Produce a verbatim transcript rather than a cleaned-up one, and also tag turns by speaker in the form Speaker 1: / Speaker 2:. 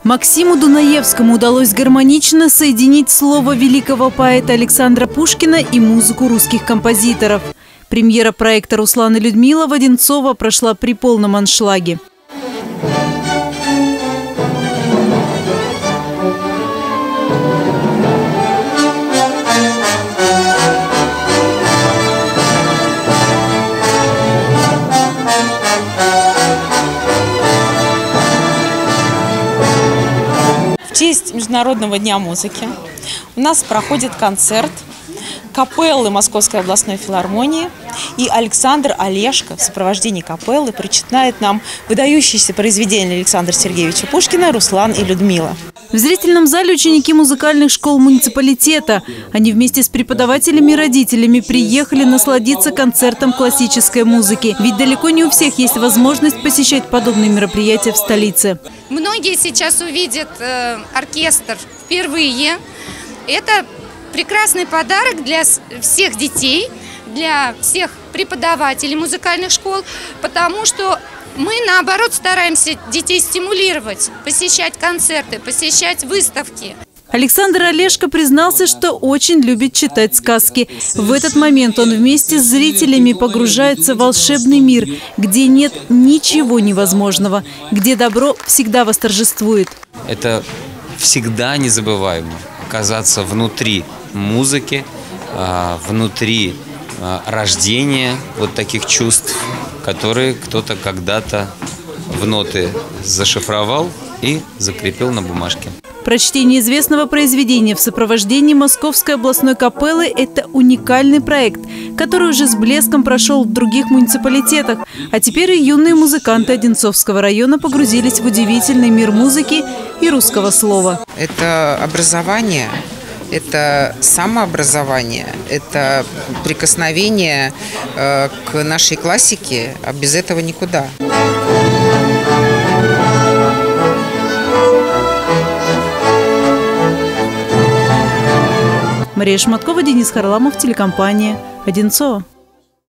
Speaker 1: Максиму Дунаевскому удалось гармонично соединить слово великого поэта Александра Пушкина и музыку русских композиторов. Премьера проекта «Руслан и Людмила» в Одинцово прошла при полном аншлаге.
Speaker 2: В честь Международного дня музыки у нас проходит концерт капеллы Московской областной филармонии, и Александр Олешко в сопровождении капеллы прочитает нам выдающиеся произведения Александра Сергеевича Пушкина «Руслан и Людмила».
Speaker 1: В зрительном зале ученики музыкальных школ муниципалитета. Они вместе с преподавателями и родителями приехали насладиться концертом классической музыки. Ведь далеко не у всех есть возможность посещать подобные мероприятия в столице.
Speaker 3: Многие сейчас увидят э, оркестр впервые. Это прекрасный подарок для всех детей, для всех преподавателей музыкальных школ, потому что мы, наоборот, стараемся детей стимулировать, посещать концерты, посещать выставки.
Speaker 1: Александр Олешко признался, что очень любит читать сказки. В этот момент он вместе с зрителями погружается в волшебный мир, где нет ничего невозможного, где добро всегда восторжествует.
Speaker 4: Это всегда незабываемо оказаться внутри музыки, внутри рождения вот таких чувств, которые кто-то когда-то в ноты зашифровал и закрепил на бумажке.
Speaker 1: Прочтение известного произведения в сопровождении Московской областной капеллы – это уникальный проект, который уже с блеском прошел в других муниципалитетах. А теперь и юные музыканты Одинцовского района погрузились в удивительный мир музыки и русского слова.
Speaker 5: Это образование. Это самообразование, это прикосновение э, к нашей классике, а без этого никуда.
Speaker 1: Мария Шматкова, Денис Харламов, телекомпания «Одинцово».